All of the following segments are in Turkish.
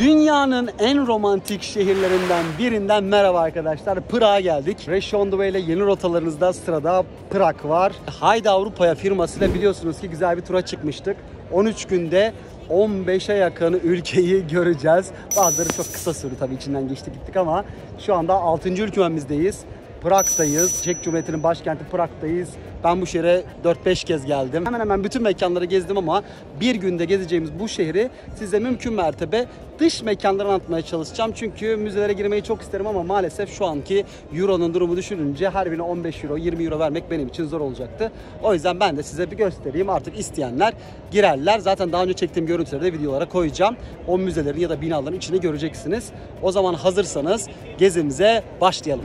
Dünyanın en romantik şehirlerinden birinden merhaba arkadaşlar. Prag'a geldik. Rush on the Way ile yeni rotalarınızda sırada Prag var. Haydi Avrupa'ya firmasıyla biliyorsunuz ki güzel bir tura çıkmıştık. 13 günde 15'e yakın ülkeyi göreceğiz. Bazıları çok kısa sürdü tabii, içinden geçtik gittik ama şu anda 6. ülkemizdeyiz. Prag'dayız. Çek Cumhuriyeti'nin başkenti Prag'dayız. Ben bu şehre 4-5 kez geldim. Hemen hemen bütün mekanları gezdim ama bir günde gezeceğimiz bu şehri size mümkün mertebe dış mekanları anlatmaya çalışacağım. Çünkü müzelere girmeyi çok isterim ama maalesef şu anki Euro'nun durumu düşününce her birine 15 Euro, 20 Euro vermek benim için zor olacaktı. O yüzden ben de size bir göstereyim. Artık isteyenler girerler. Zaten daha önce çektiğim görüntüleri de videolara koyacağım. O müzelerin ya da binaların içini göreceksiniz. O zaman hazırsanız gezimize başlayalım.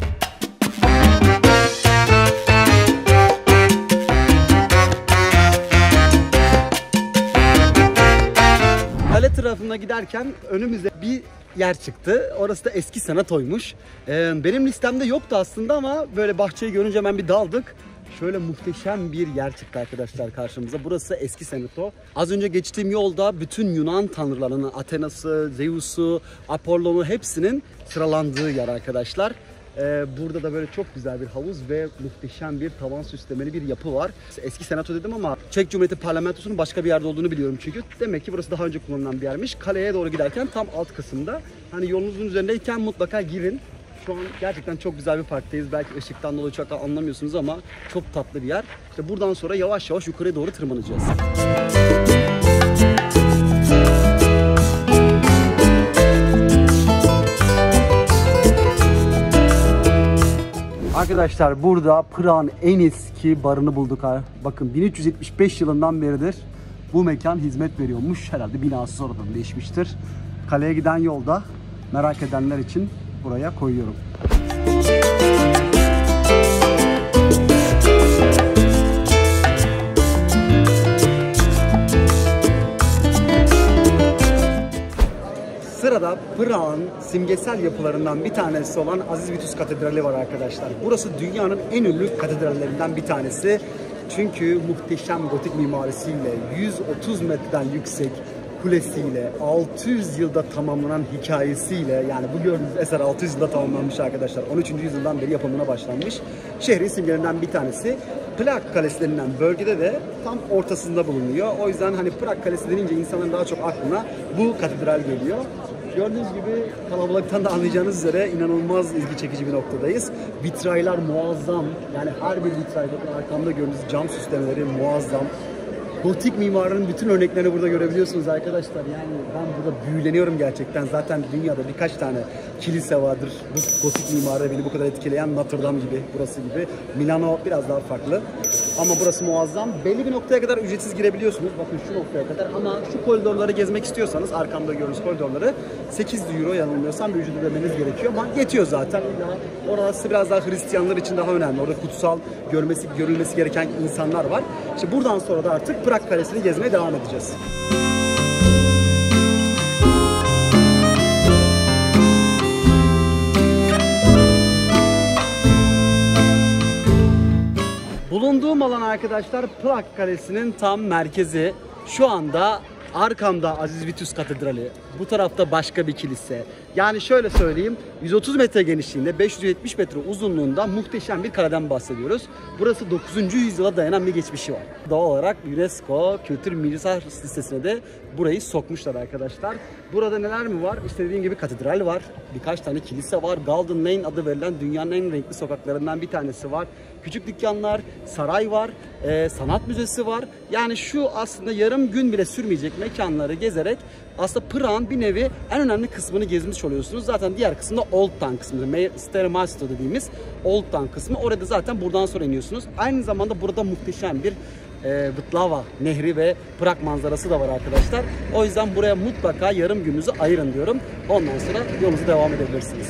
Kale tarafına giderken önümüze bir yer çıktı. Orası da eski senatoymuş. Benim listemde yoktu aslında ama böyle bahçeyi görünce hemen bir daldık. Şöyle muhteşem bir yer çıktı arkadaşlar karşımıza. Burası eski senato. Az önce geçtiğim yolda bütün Yunan tanrılarının Athena'sı, Zeus'u, Apollon'u hepsinin sıralandığı yer arkadaşlar. Burada da böyle çok güzel bir havuz ve muhteşem bir tavan süslemeli bir yapı var. Eski senato dedim ama Çek Cumhuriyeti parlamentosunun başka bir yerde olduğunu biliyorum çünkü. Demek ki burası daha önce kullanılan bir yermiş. Kaleye doğru giderken tam alt kısımda. Hani yolunuzun üzerindeyken mutlaka girin. Şu an gerçekten çok güzel bir parktayız. Belki ışıktan dolayı çok anlamıyorsunuz ama çok tatlı bir yer. İşte buradan sonra yavaş yavaş yukarıya doğru tırmanacağız. Arkadaşlar burada Prag'ın en eski barını bulduk. Bakın 1375 yılından beridir bu mekan hizmet veriyormuş. Herhalde binası sonradan değişmiştir. Kaleye giden yolda merak edenler için buraya koyuyorum. Sırada Prag'ın simgesel yapılarından bir tanesi olan Aziz Vitus Katedrali var arkadaşlar. Burası dünyanın en ünlü katedrallerinden bir tanesi. Çünkü muhteşem gotik mimarisiyle, 130 metreden yüksek kulesiyle, 600 yılda tamamlanan hikayesiyle, yani bu gördüğünüz eser 600 yılda tamamlanmış arkadaşlar. 13. yüzyıldan beri yapımına başlanmış. Şehrin simgelerinden bir tanesi. Prag Kalesi denilen bölgede de tam ortasında bulunuyor. O yüzden hani Prag Kalesi denince insanların daha çok aklına bu katedral geliyor. Gördüğünüz gibi kalabalıktan da anlayacağınız üzere inanılmaz ilgi çekici bir noktadayız. Vitraylar muazzam. Yani her bir vitrayda arkamda gördüğünüz cam süslemeleri muazzam. Gotik mimarinin bütün örneklerini burada görebiliyorsunuz arkadaşlar. Yani ben burada büyüleniyorum gerçekten. Zaten dünyada birkaç tane kilise vardır. Bu gotik mimarı beni bu kadar etkileyen Notre Dame gibi, burası gibi. Milano biraz daha farklı. Ama burası muazzam. Belli bir noktaya kadar ücretsiz girebiliyorsunuz. Bakın şu noktaya kadar. Ama şu koridorları gezmek istiyorsanız, arkamda gördüğünüz koridorları 8 euro yanılmıyorsam bir ücret ödemeniz gerekiyor. Ama yetiyor zaten. Orası biraz daha Hristiyanlar için daha önemli. Orada kutsal, görülmesi gereken insanlar var. İşte buradan sonra da artık Prag Kalesi'ni gezmeye devam edeceğiz. Bulunduğum alan arkadaşlar Prag Kalesi'nin tam merkezi. Şu anda arkamda Aziz Vitus Katedrali, bu tarafta başka bir kilise. Yani şöyle söyleyeyim, 130 metre genişliğinde, 570 metre uzunluğunda muhteşem bir kaleden bahsediyoruz. Burası 9. yüzyıla dayanan bir geçmişi var. Doğal olarak UNESCO Kültür Miras Listesi'ne de burayı sokmuşlar arkadaşlar. Burada neler mi var? İşte dediğim gibi katedral var, birkaç tane kilise var. Golden Lane adı verilen dünyanın en renkli sokaklarından bir tanesi var. Küçük dükkanlar, saray var, sanat müzesi var. Yani şu aslında yarım gün bile sürmeyecek mekanları gezerek aslında Prag'ın bir nevi en önemli kısmını gezmiş oluyorsunuz. Zaten diğer kısmında Old Town kısmı, Stare Masto dediğimiz Old Town kısmı. Orada zaten buradan sonra iniyorsunuz. Aynı zamanda burada muhteşem bir Vltava Nehri ve Prag manzarası da var arkadaşlar. O yüzden buraya mutlaka yarım gününüzü ayırın diyorum. Ondan sonra yolunuza devam edebilirsiniz.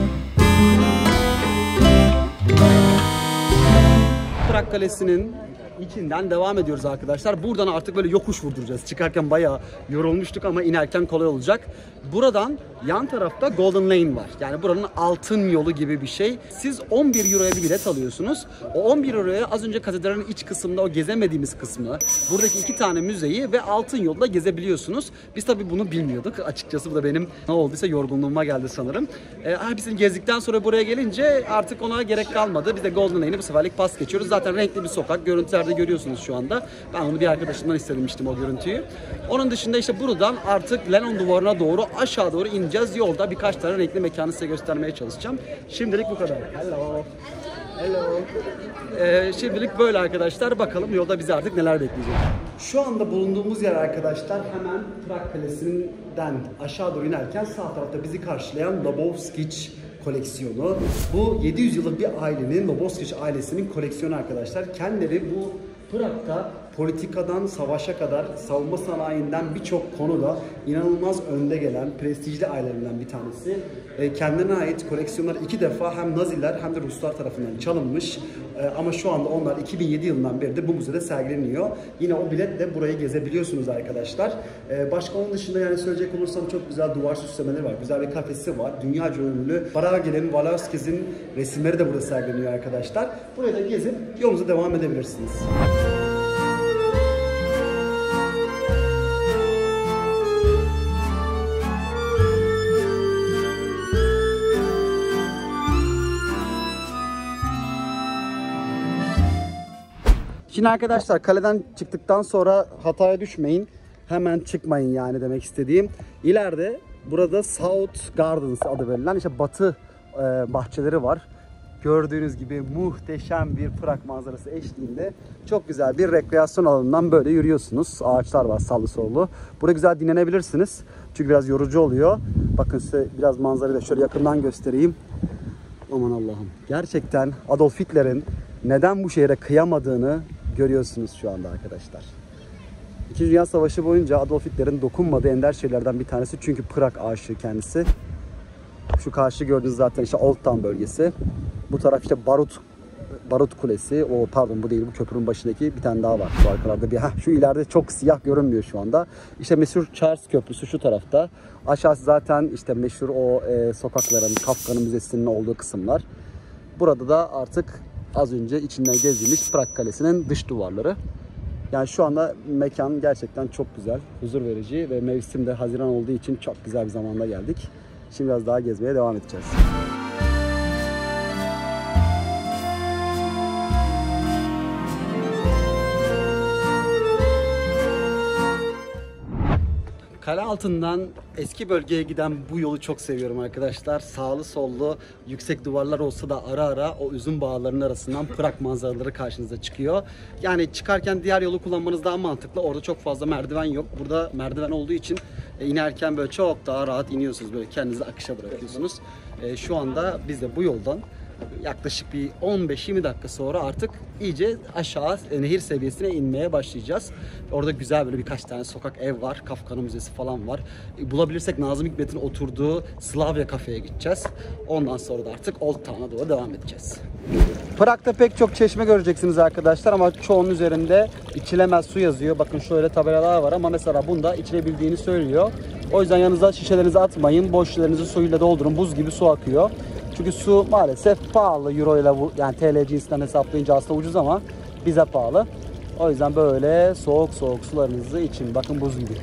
Prag Kalesi'nin içinden devam ediyoruz arkadaşlar. Buradan artık böyle yokuş vurduracağız. Çıkarken bayağı yorulmuştuk ama inerken kolay olacak. Buradan yan tarafta Golden Lane var. Yani buranın altın yolu gibi bir şey. Siz 11 euroya bir bilet alıyorsunuz. O 11 euroya az önce katedralin iç kısmında o gezemediğimiz kısmı, buradaki 2 tane müzeyi ve altın yolda gezebiliyorsunuz. Biz tabii bunu bilmiyorduk. Açıkçası bu da benim ne olduysa yorgunluğuma geldi sanırım. Biz gezdikten sonra buraya gelince artık ona gerek kalmadı. Biz de Golden Lane'i bu seferlik pas geçiyoruz. Zaten renkli bir sokak. Görüntülerde görüyorsunuz şu anda. Ben onu bir arkadaşımdan istemiştim o görüntüyü. Onun dışında işte buradan artık Lenin duvarına doğru aşağı doğru ineceğiz. Yolda birkaç tane renkli mekanı size göstermeye çalışacağım. Şimdilik bu kadar. Hello. Hello. Şimdilik böyle arkadaşlar. Bakalım yolda bizi artık neler bekleyecek. Şu anda bulunduğumuz yer arkadaşlar hemen Prag Kalesi'nden aşağı doğru inerken sağ tarafta bizi karşılayan Lobovskic koleksiyonu. Bu 700 yıllık bir ailenin, Lobovskic ailesinin koleksiyonu arkadaşlar. Kendileri bu Prag'da politikadan savaşa kadar savunma sanayinden birçok konuda inanılmaz önde gelen prestijli ailelerinden bir tanesi. Kendine ait koleksiyonlar 2 defa hem Naziler hem de Ruslar tarafından çalınmış. Ama şu anda onlar 2007 yılından beri de bu müzede sergileniyor. Yine o biletle burayı gezebiliyorsunuz arkadaşlar. Başka onun dışında yani söyleyecek olursam çok güzel duvar süslemeleri var. Güzel bir kafesi var. Dünyaca ünlü Baragel'in, Velasquez'in resimleri de burada sergileniyor arkadaşlar. Burayı da gezip yolunuza devam edebilirsiniz. Şimdi arkadaşlar kaleden çıktıktan sonra hataya düşmeyin. Hemen çıkmayın yani demek istediğim. İleride burada South Gardens adı verilen işte batı bahçeleri var. Gördüğünüz gibi muhteşem bir Prag manzarası eşliğinde çok güzel bir rekreasyon alanından böyle yürüyorsunuz. Ağaçlar var sağlı sollu. Burada güzel dinlenebilirsiniz. Çünkü biraz yorucu oluyor. Bakın size biraz manzarayı da şöyle yakından göstereyim. Aman Allah'ım. Gerçekten Adolf Hitler'in neden bu şehre kıyamadığını görüyorsunuz şu anda arkadaşlar. İkinci Dünya Savaşı boyunca Adolf Hitler'in dokunmadığı ender şeylerden bir tanesi. Çünkü Prag aşığı kendisi. Şu karşı gördüğünüz zaten işte Old Town bölgesi. Bu taraf işte Barut Kulesi. O pardon bu değil, bu köprünün başındaki bir tane daha var. Şu arkalarda bir şu ileride çok siyah görünmüyor şu anda. İşte meşhur Charles Köprüsü şu tarafta. Aşağısı zaten işte meşhur o sokakların, Kafka'nın müzesinin olduğu kısımlar. Burada da artık az önce içinden gezdiğimiz Prag Kalesi'nin dış duvarları. Yani şu anda mekan gerçekten çok güzel, huzur verici ve mevsimde Haziran olduğu için çok güzel bir zamanda geldik. Şimdi biraz daha gezmeye devam edeceğiz. Kale altından eski bölgeye giden bu yolu çok seviyorum arkadaşlar. Sağlı sollu yüksek duvarlar olsa da ara ara o üzüm bağlarının arasından Prag manzaraları karşınıza çıkıyor. Yani çıkarken diğer yolu kullanmanız daha mantıklı. Orada çok fazla merdiven yok. Burada merdiven olduğu için inerken böyle çok daha rahat iniyorsunuz. Böyle kendinizi akışa bırakıyorsunuz. Şu anda biz de bu yoldan yaklaşık bir 15-20 dakika sonra artık iyice aşağı nehir seviyesine inmeye başlayacağız. Orada güzel böyle birkaç tane sokak ev var. Kafka'nın müzesi falan var. Bulabilirsek Nazım Hikmet'in oturduğu Slavya kafeye gideceğiz. Ondan sonra da artık Old Town'a doğru devam edeceğiz. Prag'da pek çok çeşme göreceksiniz arkadaşlar ama çoğunun üzerinde içilemez su yazıyor. Bakın şöyle tabelalar var ama mesela bunda içilebildiğini söylüyor. O yüzden yanınıza şişelerinizi atmayın. Boş şişelerinizi suyla doldurun. Buz gibi su akıyor. Çünkü su maalesef pahalı, euro ile yani TL cinsinden hesaplayınca aslında ucuz ama bize pahalı. O yüzden böyle soğuk soğuk sularınızı için. Bakın buz gibi.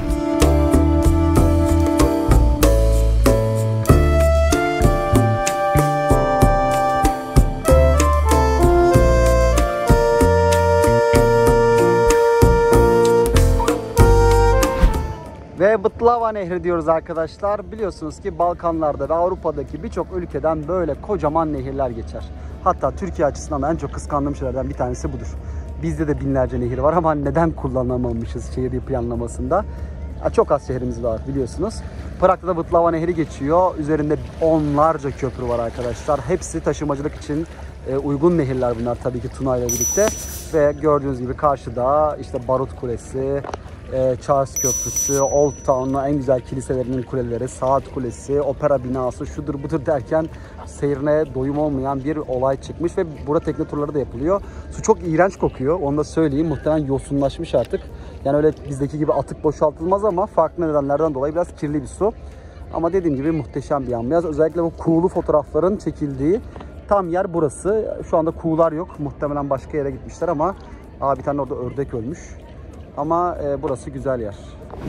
Ve Bıtlava Nehri diyoruz arkadaşlar. Biliyorsunuz ki Balkanlarda ve Avrupa'daki birçok ülkeden böyle kocaman nehirler geçer. Hatta Türkiye açısından da en çok kıskandığım şeylerden bir tanesi budur. Bizde de binlerce nehir var ama neden kullanamamışız şehir planlamasında? Çok az şehrimiz var biliyorsunuz. Prag'da da Bıtlava Nehri geçiyor. Üzerinde onlarca köprü var arkadaşlar. Hepsi taşımacılık için uygun nehirler bunlar tabii ki Tuna ile birlikte. Ve gördüğünüz gibi karşıda işte Barut Kulesi, Charles Köprüsü, Old Town'un en güzel kiliselerinin kuleleri, Saat Kulesi, Opera binası, şudur budur derken seyrine doyum olmayan bir olay çıkmış ve burada tekne turları da yapılıyor. Su çok iğrenç kokuyor, onu da söyleyeyim. Muhtemelen yosunlaşmış artık. Yani öyle bizdeki gibi atık boşaltılmaz ama farklı nedenlerden dolayı biraz kirli bir su. Ama dediğim gibi muhteşem bir ambiyans. Özellikle bu kuğulu fotoğrafların çekildiği tam yer burası. Şu anda kuğular yok. Muhtemelen başka yere gitmişler ama bir tane orada ördek ölmüş. Ama burası güzel yer.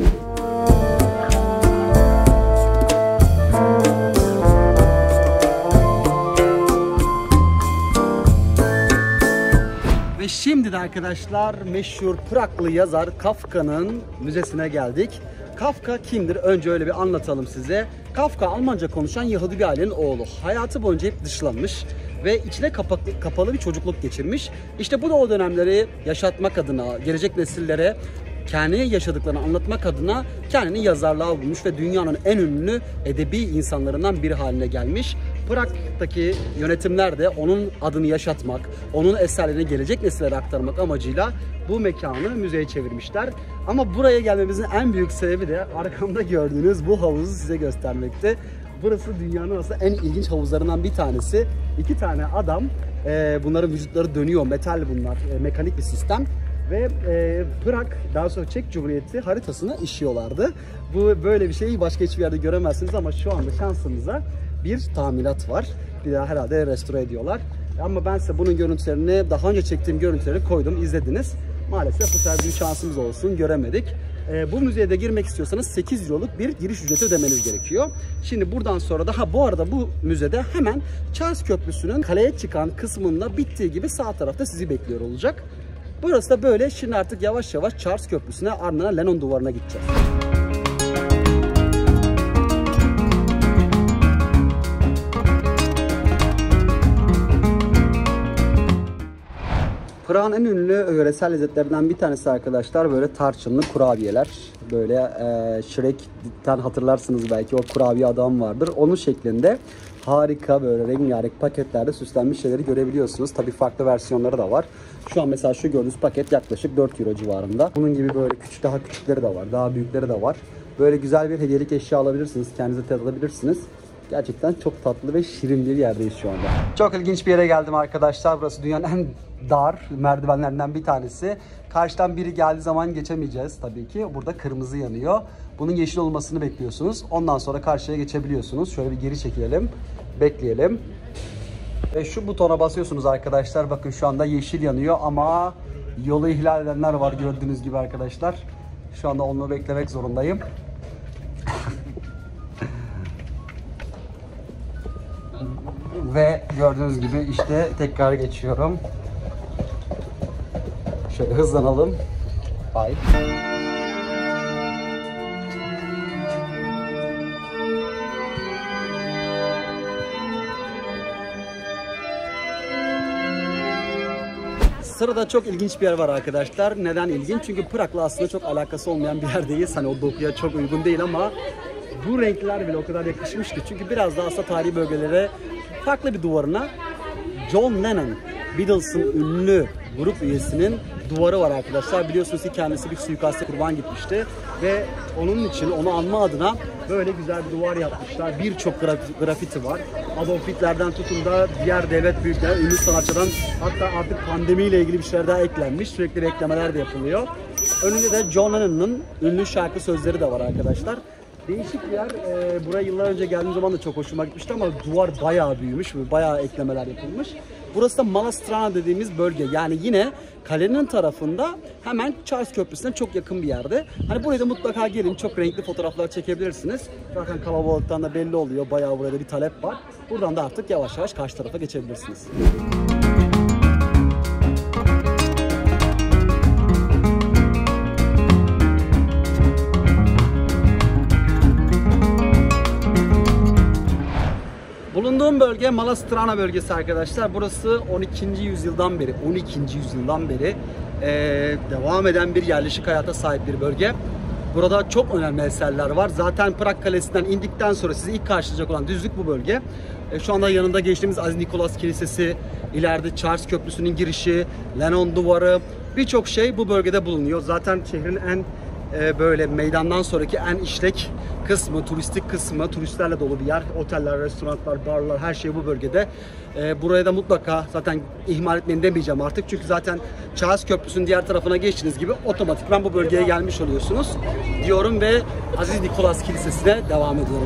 Ve şimdi de arkadaşlar meşhur Praglı yazar Kafka'nın müzesine geldik. Kafka kimdir? Önce öyle bir anlatalım size. Kafka Almanca konuşan Yahudi bir ailenin oğlu. Hayatı boyunca hep dışlanmış ve içine kapalı bir çocukluk geçirmiş. İşte bu da o dönemleri yaşatmak adına, gelecek nesillere kendi yaşadıklarını anlatmak adına kendini yazarlığa bulmuş ve dünyanın en ünlü edebi insanlarından biri haline gelmiş. Prag'daki yönetimler de onun adını yaşatmak, onun eserlerini gelecek nesillere aktarmak amacıyla bu mekanı müzeye çevirmişler. Ama buraya gelmemizin en büyük sebebi de arkamda gördüğünüz bu havuzu size göstermekte. Burası dünyanın aslında en ilginç havuzlarından bir tanesi. İki tane adam, bunların vücutları dönüyor, metal bunlar, mekanik bir sistem. Ve Prag, daha sonra Çek Cumhuriyeti haritasını işiyorlardı. Bu böyle bir şeyi başka hiçbir yerde göremezsiniz ama şu anda şansınıza bir tamirat var. Bir daha herhalde restore ediyorlar. Ama ben size bunun görüntülerini, daha önce çektiğim görüntüleri koydum, izlediniz. Maalesef bu sefer bir şansımız olsun, göremedik. Bu müzeye de girmek istiyorsanız 8 euroluk bir giriş ücreti ödemeniz gerekiyor. Şimdi buradan sonra da bu arada bu müzede hemen Charles Köprüsü'nün kaleye çıkan kısmında bittiği gibi sağ tarafta sizi bekliyor olacak. Burası da böyle. Şimdi artık yavaş yavaş Charles Köprüsü'ne, ardından Lennon Duvarı'na gideceğiz. Prag'ın en ünlü yöresel lezzetlerinden bir tanesi arkadaşlar böyle tarçınlı kurabiyeler. Böyle Shrek'ten hatırlarsınız belki, o kurabiye adam vardır. Onun şeklinde harika böyle rengarenk paketlerde süslenmiş şeyleri görebiliyorsunuz. Tabii farklı versiyonları da var. Şu an mesela şu gördüğünüz paket yaklaşık 4 euro civarında. Bunun gibi böyle daha küçükleri de var, daha büyükleri de var. Böyle güzel bir hediyelik eşya alabilirsiniz, kendinize tadabilirsiniz. Gerçekten çok tatlı ve şirin bir yerdeyiz şu anda. Çok ilginç bir yere geldim arkadaşlar. Burası dünyanın en dar merdivenlerinden bir tanesi. Karşıdan biri geldiği zaman geçemeyeceğiz tabii ki. Burada kırmızı yanıyor. Bunun yeşil olmasını bekliyorsunuz. Ondan sonra karşıya geçebiliyorsunuz. Şöyle bir geri çekilelim. Bekleyelim. Ve şu butona basıyorsunuz arkadaşlar. Bakın şu anda yeşil yanıyor ama yolu ihlal edenler var gördüğünüz gibi arkadaşlar. Şu anda onu beklemek zorundayım. Ve gördüğünüz gibi işte tekrar geçiyorum. Şöyle hızlanalım. Bye. Sırada çok ilginç bir yer var arkadaşlar. Neden ilginç? Çünkü Prag'la aslında çok alakası olmayan bir yerdeyiz. Hani o dokuya çok uygun değil ama bu renkler bile o kadar yakışmış ki. Çünkü biraz daha aslında tarihi bölgelere, farklı bir duvarına John Lennon, Beatles'ın ünlü grup üyesinin duvarı var arkadaşlar. Biliyorsunuz ki kendisi bir suikaste kurban gitmişti ve onun için, onu anma adına böyle güzel bir duvar yapmışlar. Birçok grafiti var. Adolf Hitler'den tutun da diğer devlet büyükler, ünlü sanatçıdan, hatta artık pandemiyle ilgili bir şeyler daha eklenmiş. Sürekli eklemeler de yapılıyor. Önünde de John Lennon'ın ünlü şarkı sözleri de var arkadaşlar. Değişik bir yer. Buraya yıllar önce geldiğim zaman da çok hoşuma gitmişti ama duvar bayağı büyümüş ve bayağı eklemeler yapılmış. Burası da Mala Strana dediğimiz bölge. Yani yine kalenin tarafında hemen Charles Köprüsü'ne çok yakın bir yerde. Hani buraya da mutlaka gelin. Çok renkli fotoğraflar çekebilirsiniz. Zaten kalabalıktan da belli oluyor. Bayağı burada bir talep var. Buradan da artık yavaş yavaş karşı tarafa geçebilirsiniz. Bulunduğum bölge Mala Strana bölgesi arkadaşlar. Burası 12. yüzyıldan beri devam eden bir yerleşik hayata sahip bir bölge. Burada çok önemli eserler var. Zaten Prag Kalesi'nden indikten sonra sizi ilk karşılayacak olan düzlük bu bölge. Şu anda yanında geçtiğimiz Aziz Nikolas Kilisesi, ileride Charles Köprüsü'nün girişi, Lennon Duvarı, birçok şey bu bölgede bulunuyor. Zaten şehrin en böyle meydandan sonraki en işlek kısmı, turistik kısmı, turistlerle dolu bir yer. Oteller, restoranlar, barlar, her şey bu bölgede. Buraya da mutlaka zaten ihmal etmeyin demeyeceğim artık. Çünkü zaten Charles Köprüsü'nün diğer tarafına geçtiğiniz gibi otomatikman bu bölgeye gelmiş oluyorsunuz diyorum ve Aziz Nikolas Kilisesi'ne devam ediyorum.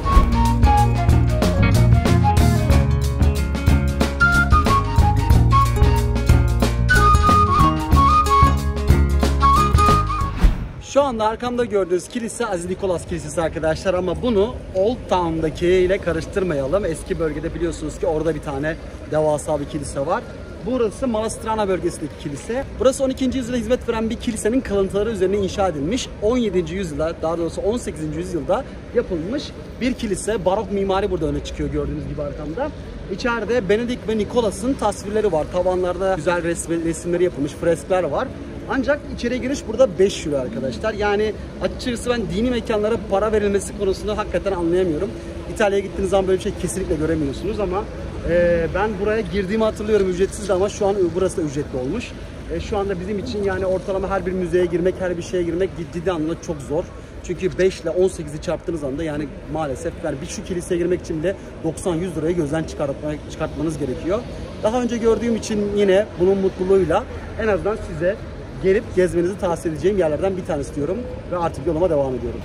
Şu anda arkamda gördüğünüz kilise Aziz Nikolas Kilisesi arkadaşlar, ama bunu Old Town'daki ile karıştırmayalım. Eski bölgede biliyorsunuz ki orada bir tane devasa bir kilise var. Burası Malastrana bölgesindeki kilise. Burası 12. yüzyılda hizmet veren bir kilisenin kalıntıları üzerine inşa edilmiş. 17. yüzyılda, daha doğrusu 18. yüzyılda yapılmış bir kilise. Barok mimari burada öne çıkıyor gördüğünüz gibi arkamda. İçeride Benedict ve Nikolas'ın tasvirleri var. Tavanlarda güzel resimleri yapılmış, freskler var. Ancak içeriye giriş burada 5 euro arkadaşlar. Yani açıkçası ben dini mekanlara para verilmesi konusunda hakikaten anlayamıyorum. İtalya'ya gittiğiniz zaman böyle bir şey kesinlikle göremiyorsunuz ama ben buraya girdiğimi hatırlıyorum, ücretsizdi ama şu an burası da ücretli olmuş. Şu anda bizim için yani ortalama her bir müzeye girmek, her bir şeye girmek ciddi anlamda çok zor. Çünkü 5 ile 18'i çarptığınız anda yani maalesef yani bir şu kiliseye girmek için de 90-100 lirayı gözden çıkartmanız gerekiyor. Daha önce gördüğüm için yine bunun mutluluğuyla en azından size gelip gezmenizi tavsiye edeceğim yerlerden bir tanesi diyorum ve artık yoluma devam ediyorum.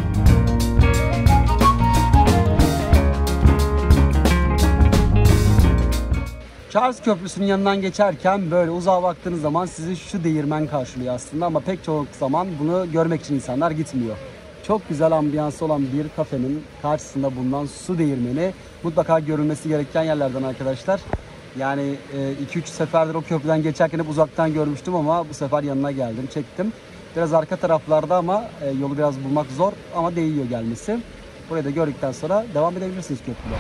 Charles Köprüsü'nün yanından geçerken böyle uzağa baktığınız zaman sizi şu değirmen karşılıyor aslında, ama pek çok zaman bunu görmek için insanlar gitmiyor. Çok güzel ambiyansı olan bir kafenin karşısında bulunan su değirmeni mutlaka görülmesi gereken yerlerden arkadaşlar. Yani 2-3 seferdir o köprüden geçerken hep uzaktan görmüştüm ama bu sefer yanına geldim, çektim. Biraz arka taraflarda ama yolu biraz bulmak zor ama değiyor gelmesi. Burayı da gördükten sonra devam edebilirsiniz köprüde.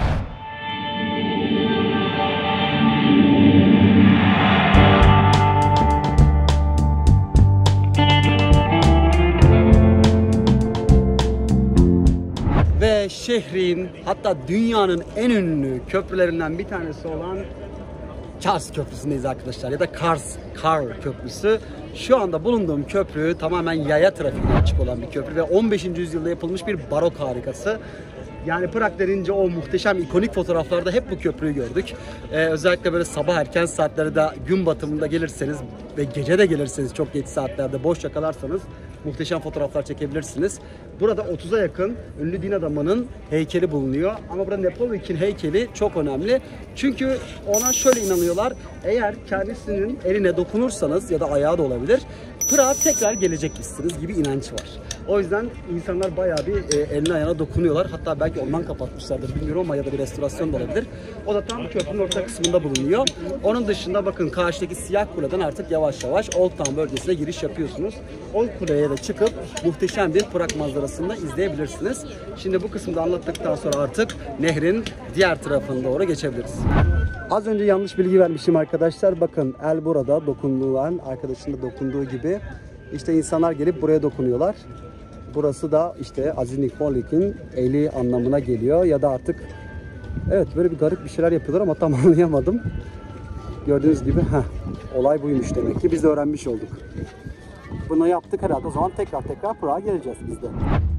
Ve şehrin, hatta dünyanın en ünlü köprülerinden bir tanesi olan Charles Köprüsü'ndeyiz arkadaşlar, ya da Kar Köprüsü. Şu anda bulunduğum köprü tamamen yaya trafiğine açık olan bir köprü ve 15. yüzyılda yapılmış bir barok harikası. Yani Prag denince o muhteşem ikonik fotoğraflarda hep bu köprüyü gördük. Özellikle böyle sabah erken saatlerde, gün batımında gelirseniz ve gece de gelirseniz çok geç saatlerde boş yakalarsanız muhteşem fotoğraflar çekebilirsiniz. Burada 30'a yakın ünlü din adamının heykeli bulunuyor. Ama burada Nepolik'in heykeli çok önemli. Çünkü ona şöyle inanıyorlar. Eğer kendisinin eline dokunursanız ya da ayağı da olabilir, Prag'a tekrar gelecekmişsiniz gibi inanç var. O yüzden insanlar bayağı bir eline ayağına dokunuyorlar. Hatta belki ondan kapatmışlardır bilmiyorum ama ya da bir restorasyon da olabilir. O da tam köprünün orta kısmında bulunuyor. Onun dışında bakın karşıdaki siyah kuleden artık yavaş yavaş Old Town bölgesine giriş yapıyorsunuz. Old Kuleye de çıkıp muhteşem bir Prag manzarasını da izleyebilirsiniz. Şimdi bu kısmı da anlattıktan sonra artık nehrin diğer tarafına doğru geçebiliriz. Az önce yanlış bilgi vermişim arkadaşlar. Bakın el burada dokunduğun, arkadaşın da dokunduğu gibi işte insanlar gelip buraya dokunuyorlar. Burası da işte Aziz Nikolas'ın eli anlamına geliyor ya da artık evet böyle bir garip bir şeyler yapıyorlar ama tam anlayamadım. Gördüğünüz gibi olay buymuş demek ki, biz de öğrenmiş olduk. Bunu yaptık herhalde, o zaman tekrar Prag'a geleceğiz biz de.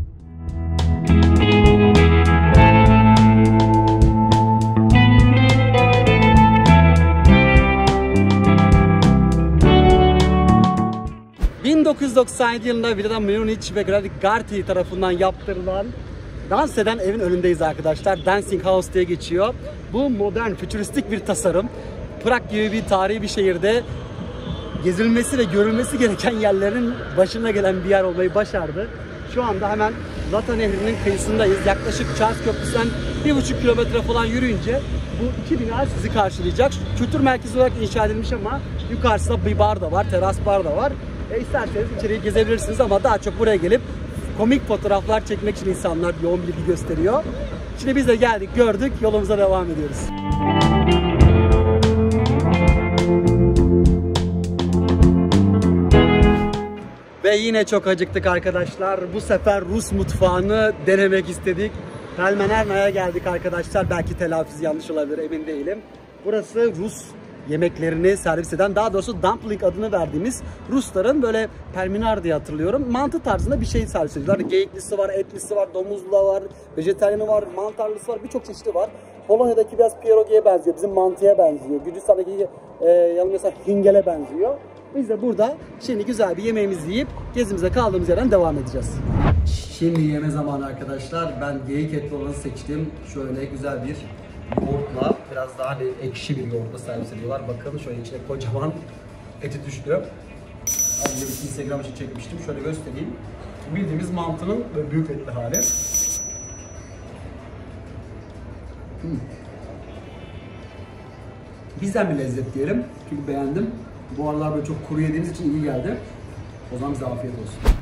...1997 yılında Villa Munich ve Gradi tarafından yaptırılan dans eden evin önündeyiz arkadaşlar. Dancing House diye geçiyor. Bu modern, fütüristik bir tasarım. Prag gibi bir tarihi bir şehirde gezilmesi ve görülmesi gereken yerlerin başına gelen bir yer olmayı başardı. Şu anda hemen Lata Nehri'nin kıyısındayız. Yaklaşık Charles Köprüsü'nden 1,5 kilometre falan yürüyünce bu iki bina sizi karşılayacak. Kültür merkezi olarak inşa edilmiş ama yukarısında bir bar da var, teras bar da var. İsterseniz içeriği gezebilirsiniz ama daha çok buraya gelip komik fotoğraflar çekmek için insanlar yoğun bilgi gösteriyor. Şimdi biz de geldik, gördük, yolumuza devam ediyoruz. Ve yine çok acıktık arkadaşlar. Bu sefer Rus mutfağını denemek istedik. Pelmenerna'ya geldik arkadaşlar. Belki telaffuzu yanlış olabilir, emin değilim. Burası Rus yemeklerini servis eden, daha doğrusu dumpling adını verdiğimiz Rusların böyle perminar diye hatırlıyorum. Mantı tarzında bir şey servis ediyorlar. Geyiklisi var, etlisi var, domuzlu var, vejetaryanı var, mantarlısı var, birçok çeşidi var. Polonya'daki biraz pierogiye benziyor, bizim mantıya benziyor. Gürcistan'daki yanılmıyorsam hingele benziyor. Biz de burada şimdi güzel bir yemeğimizi yiyip gezimize kaldığımız yerden devam edeceğiz. Şimdi yeme zamanı arkadaşlar. Ben geyik etli olanı seçtim. Şöyle güzel bir yoğurtla, biraz daha ekşi bir yoğurtla servis ediyorlar. Bakın şöyle içine kocaman eti düştü. Az önce bir Instagram için çekmiştim. Şöyle göstereyim. Bildiğimiz mantının böyle büyük etli hali. Bizden bir lezzet diyelim. Çünkü beğendim. Bu aralar böyle çok kuru yediğimiz için iyi geldi. O zaman bize afiyet olsun.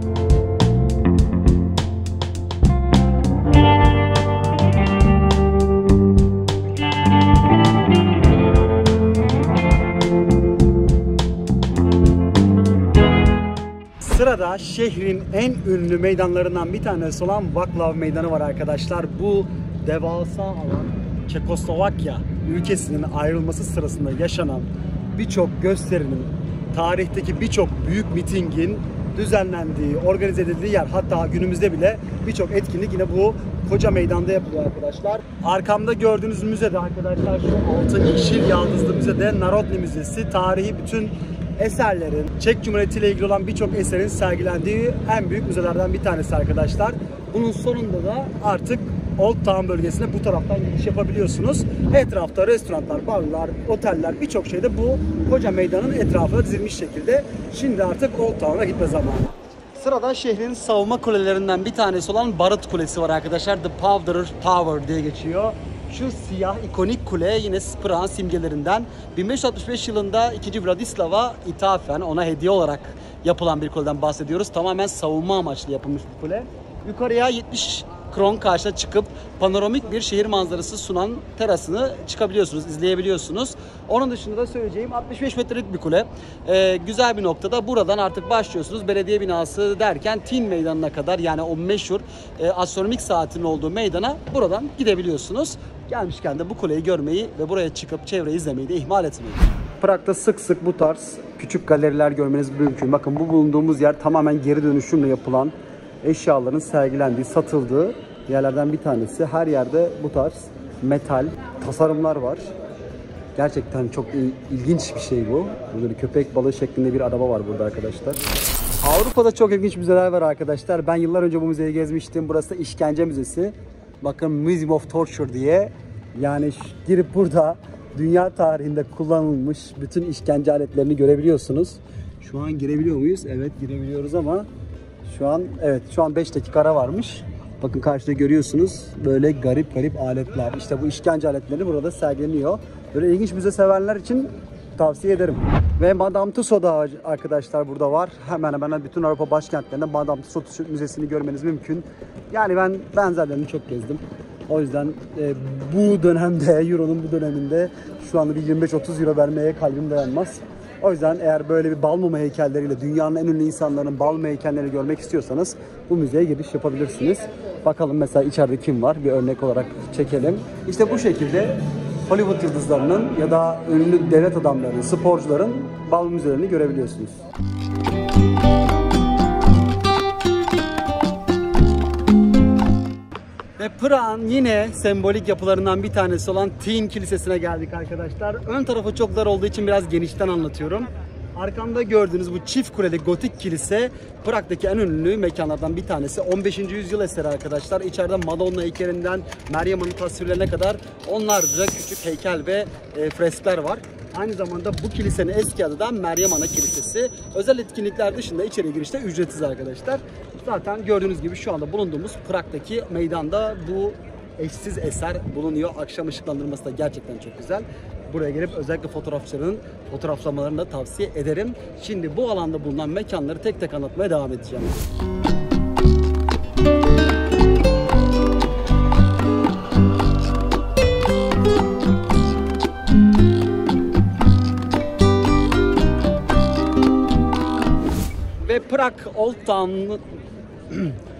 Sırada şehrin en ünlü meydanlarından bir tanesi olan Vaclav Meydanı var arkadaşlar. Bu devasa alan Çekoslovakya ülkesinin ayrılması sırasında yaşanan birçok gösterinin, tarihteki birçok büyük mitingin düzenlendiği, organize edildiği yer. Hatta günümüzde bile birçok etkinlik yine bu koca meydanda yapılıyor arkadaşlar. Arkamda gördüğünüz müzede arkadaşlar, şu altın yeşil yaldızlı müzede Narodni Müzesi, tarihi bütün eserlerin, Çek Cumhuriyeti ile ilgili olan birçok eserin sergilendiği en büyük müzelerden bir tanesi arkadaşlar. Bunun sonunda da artık Old Town bölgesine bu taraftan giriş yapabiliyorsunuz. Etrafta restoranlar, barlar, oteller, birçok şey de bu koca meydanın etrafına dizilmiş şekilde. Şimdi artık Old Town'a gitme zamanı. Sırada şehrin savunma kulelerinden bir tanesi olan Barut Kulesi var arkadaşlar. The Powder Tower diye geçiyor. Şu siyah ikonik kule yine Prag'ın simgelerinden. 1565 yılında 2. Vladislav'a ithafen, ona hediye olarak yapılan bir kuleden bahsediyoruz. Tamamen savunma amaçlı yapılmış bir kule. Yukarıya 70 kron karşına çıkıp panoramik bir şehir manzarası sunan terasını çıkabiliyorsunuz, izleyebiliyorsunuz. Onun dışında da söyleyeceğim 65 metrelik bir kule. Güzel bir noktada. Buradan artık başlıyorsunuz. Belediye binası derken Tin Meydanı'na kadar, yani o meşhur astronomik saatin olduğu meydana buradan gidebiliyorsunuz. Gelmişken de bu kuleyi görmeyi ve buraya çıkıp çevreyi izlemeyi de ihmal etmeyin. Prag'da sık sık bu tarz küçük galeriler görmeniz mümkün. Bakın bu bulunduğumuz yer tamamen geri dönüşümle yapılan eşyaların sergilendiği, satıldığı yerlerden bir tanesi. Her yerde bu tarz metal tasarımlar var. Gerçekten çok ilginç bir şey bu. Böyle köpek balığı şeklinde bir araba var burada arkadaşlar. Avrupa'da çok ilginç müzeler var arkadaşlar. Ben yıllar önce bu müzeyi gezmiştim. Burası da İşkence Müzesi. Bakın Museum of Torture diye. Yani girip burada dünya tarihinde kullanılmış bütün işkence aletlerini görebiliyorsunuz. Şu an girebiliyor muyuz? Evet, girebiliyoruz ama şu an 5 dakika ara varmış. Bakın karşıda görüyorsunuz böyle garip garip aletler. İşte bu işkence aletleri burada sergileniyor. Böyle ilginç müze severler için tavsiye ederim. Ve Madame Tussauds arkadaşlar burada var. Hemen hemen bütün Avrupa başkentlerinde Madame Tussauds Müzesi'ni görmeniz mümkün. Yani ben benzerlerini çok gezdim. O yüzden bu dönemde, Euro'nun bu döneminde şu anda bir 25-30 Euro vermeye kalbim dayanmaz. O yüzden eğer böyle bir bal mumu heykelleriyle dünyanın en ünlü insanların bal mumu heykellerini görmek istiyorsanız bu müzeye giriş yapabilirsiniz. Bakalım mesela içeride kim var, bir örnek olarak çekelim. İşte bu şekilde Hollywood yıldızlarının ya da ünlü devlet adamlarının, sporcuların bal müzelerini görebiliyorsunuz. Ve Prag'ın yine sembolik yapılarından bir tanesi olan Tin Kilisesi'ne geldik arkadaşlar. Ön tarafı çok dar olduğu için biraz genişten anlatıyorum. Arkamda gördüğünüz bu çift kuleli gotik kilise Prag'daki en ünlü mekanlardan bir tanesi. 15. yüzyıl eseri arkadaşlar. İçeride Madonna heykelinden Meryem Ana tasvirlerine kadar onlarca küçük heykel ve freskler var. Aynı zamanda bu kilisenin eski adı da Meryem Ana Kilisesi. Özel etkinlikler dışında içeri girişte ücretsiz arkadaşlar. Zaten gördüğünüz gibi şu anda bulunduğumuz Prag'daki meydanda bu eşsiz eser bulunuyor. Akşam ışıklandırması da gerçekten çok güzel. Buraya gelip özellikle fotoğrafçıların fotoğraflamalarını da tavsiye ederim. Şimdi bu alanda bulunan mekanları tek tek anlatmaya devam edeceğim. Ve Prag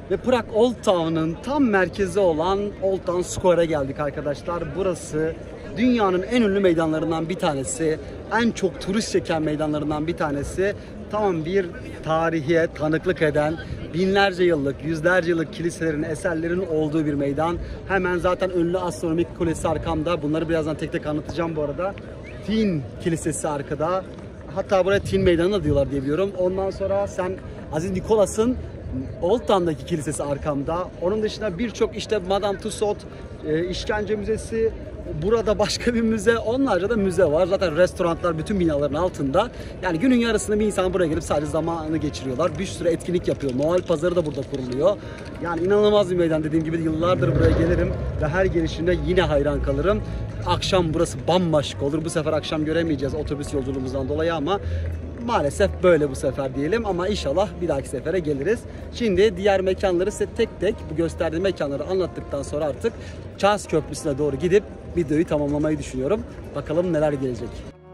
Old Town'un tam merkezi olan Old Town Square'a geldik arkadaşlar. Burası Dünyanın en ünlü meydanlarından bir tanesi, en çok turist çeken meydanlarından bir tanesi. Tam bir tarihe tanıklık eden, binlerce yıllık, yüzlerce yıllık kiliselerin, eserlerin olduğu bir meydan. Hemen zaten ünlü astronomik kulesi arkamda. Bunları birazdan tek tek anlatacağım bu arada. Tin Kilisesi arkada. Hatta buraya Tin Meydanı da diyorlar diye biliyorum. Ondan sonra Aziz Nikolas'ın Old Town'daki kilisesi arkamda. Onun dışında birçok işte Madame Tussauds işkence müzesi, burada başka bir müze, onlarca da müze var. Zaten restoranlar bütün binaların altında. Yani günün yarısını bir insan buraya gelip sadece zamanını geçiriyorlar. Bir sürü etkinlik yapıyor. Noel pazarı da burada kuruluyor. Yani inanılmaz bir meydan, dediğim gibi yıllardır buraya gelirim ve her gelişinde yine hayran kalırım. Akşam burası bambaşka olur. Bu sefer akşam göremeyeceğiz otobüs yolculuğumuzdan dolayı ama maalesef böyle bu sefer diyelim, ama inşallah bir dahaki sefere geliriz. Şimdi diğer mekanları size tek tek bu gösterdiğim mekanları anlattıktan sonra artık Charles Köprüsü'ne doğru gidip videoyu tamamlamayı düşünüyorum. Bakalım neler gelecek.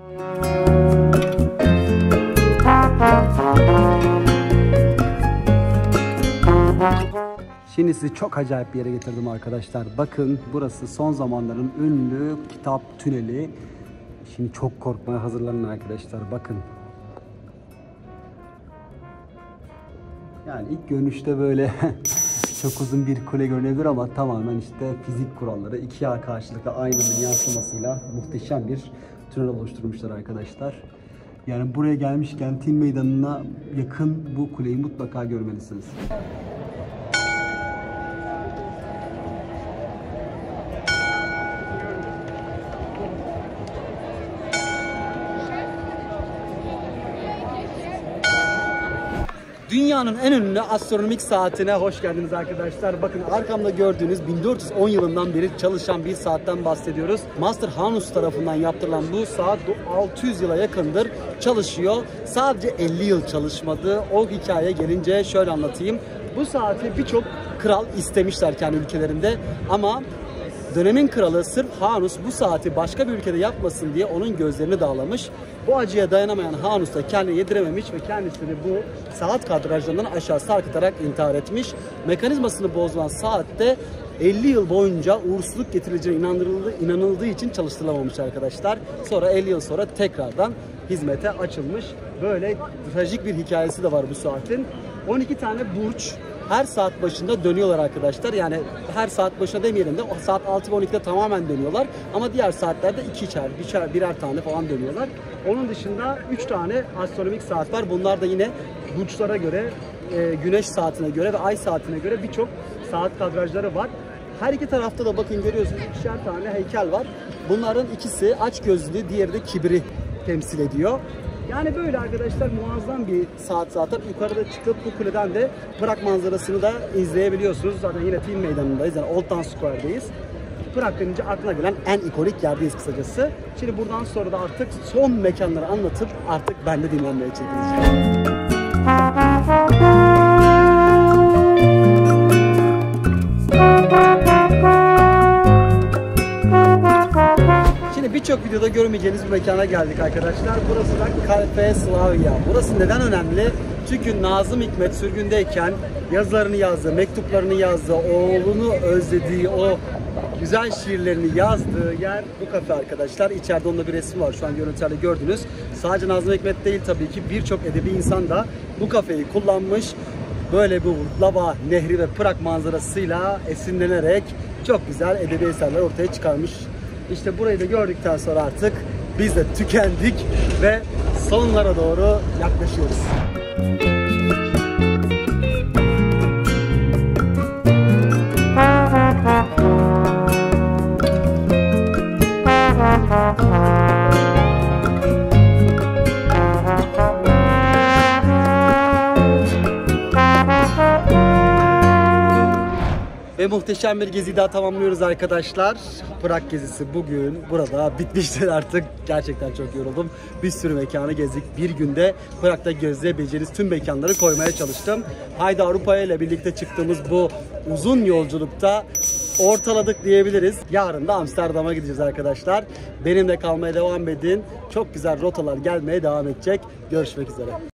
Şimdi sizi çok acayip bir yere getirdim arkadaşlar. Bakın, burası son zamanların ünlü kitap tüneli. Şimdi çok korkmaya hazırlanın arkadaşlar. Bakın. Yani ilk görünüşte böyle çok uzun bir kule görünebilir ama tamamen işte fizik kuralları, iki yağ karşılıklı aynanın yansımasıyla muhteşem bir tünel oluşturmuşlar arkadaşlar. Yani buraya gelmişken Tin Meydanı'na yakın bu kuleyi mutlaka görmelisiniz. Dünyanın en ünlü astronomik saatine hoş geldiniz arkadaşlar. Bakın arkamda gördüğünüz 1410 yılından beri çalışan bir saatten bahsediyoruz. Master Hanus tarafından yaptırılan bu saat 600 yıla yakındır çalışıyor. Sadece 50 yıl çalışmadı. O hikayeye gelince şöyle anlatayım. Bu saati birçok kral istemişler kendi ülkelerinde ama dönemin kralı sırf Hanus bu saati başka bir ülkede yapmasın diye onun gözlerini dağlamış. Bu acıya dayanamayan Hanus da kendini yedirememiş ve kendisini bu saat kadrajlarından aşağı sarkıtarak intihar etmiş. Mekanizmasını bozulan saatte 50 yıl boyunca uğursuzluk getirileceğine inanıldığı için çalıştırılamamış arkadaşlar. Sonra 50 yıl sonra tekrardan hizmete açılmış. Böyle trajik bir hikayesi de var bu saatin. 12 tane burç her saat başında dönüyorlar arkadaşlar. Yani her saat başına demeyelim de saat 6 ve 12'de tamamen dönüyorlar. Ama diğer saatlerde birer tane falan dönüyorlar. Onun dışında 3 tane astronomik saat var. Bunlar da yine burçlara göre, güneş saatine göre ve ay saatine göre birçok saat kadrajları var. Her iki tarafta da bakın görüyorsunuz 2'şer tane heykel var. Bunların ikisi açgözlülüğü, diğeri de kibri temsil ediyor. Yani böyle arkadaşlar, muazzam bir saat zaten. Yukarıda çıkıp bu kuleden de Prag manzarasını da izleyebiliyorsunuz. Zaten yine Tin Meydanı'ndayız, yani Old Town Square'dayız. Prag denince aklına gelen en ikonik yerdeyiz kısacası. Şimdi buradan sonra da artık son mekanları anlatıp artık ben de dinlenmeye çekileceğim. Birçok videoda görmeyeceğiniz bir mekana geldik arkadaşlar. Burası da Cafe Slavia. Burası neden önemli? Çünkü Nazım Hikmet sürgündeyken yazılarını yazdığı, mektuplarını yazdığı, oğlunu özlediği, o güzel şiirlerini yazdığı yer bu kafe arkadaşlar. İçeride onun da bir resmi var, şu an görüntülerde gördünüz. Sadece Nazım Hikmet değil tabii ki, birçok edebi insan da bu kafeyi kullanmış. Böyle bu Laba Nehri ve Prag manzarasıyla esinlenerek çok güzel edebi eserler ortaya çıkarmış. İşte burayı da gördükten sonra artık biz de tükendik ve sonlara doğru yaklaşıyoruz. Ve muhteşem bir geziyi daha tamamlıyoruz arkadaşlar. Prag gezisi bugün burada bitmiştir artık. Gerçekten çok yoruldum. Bir sürü mekanı gezdik. Bir günde Prag'da gezebileceğiniz tüm mekanları koymaya çalıştım. Haydi Avrupa'ya ile birlikte çıktığımız bu uzun yolculukta ortaladık diyebiliriz. Yarın da Amsterdam'a gideceğiz arkadaşlar. Benimle kalmaya devam edin. Çok güzel rotalar gelmeye devam edecek. Görüşmek üzere.